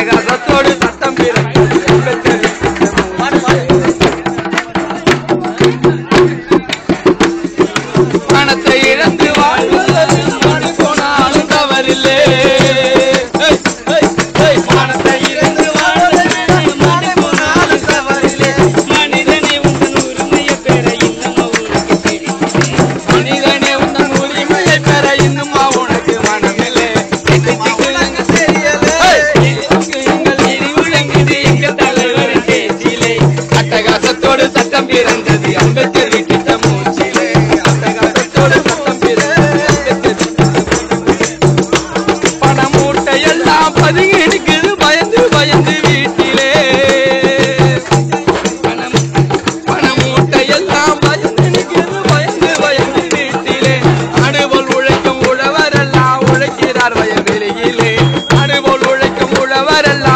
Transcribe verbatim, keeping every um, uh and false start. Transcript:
அட்டகாசத்தோடு சட்டம் பிறந்தது அம்பேத்கர். பணத்தை இழந்து வாழ்வதில் மணி போனாலும் தவறில்லை. பணத்தை இழந்து வாழ்வதில் மணி போனாலும் தவறில்லை. மனிதனே உந்தன் உரிமையை பெற இன்னும் உனக்கு தெரியவில்லை. மனிதனே உந்தன் உரிமையை பெற இன்னும் உனக்கு மனமில்லை. உனக்கு தெரியல எங்கள் இடி முழங்குது எங்கள் தலைவரின் பேச்சிலே. அட்டகாசத்தோடு சட்டம் பிறந்தது அம்பேத்கர் வீட்டிட்ட மூச்சிலே. அட்டகாசத்தோடு சட்டம் பிறந்தது பண மூட்டை எல்லாம் பதுங்கி நிற்குது பயந்து பயந்து வீட்டிலே. பணம் பண மூட்டை எல்லாம் பயந்து நிற்குது பயந்து பயந்து வீட்டிலே. அனுபவம் உழைக்கும் உழவரெல்லாம் உழைக்கிறார் வயவெளியிலே. அனுபவம் உழைக்கும் உழவரெல்லாம்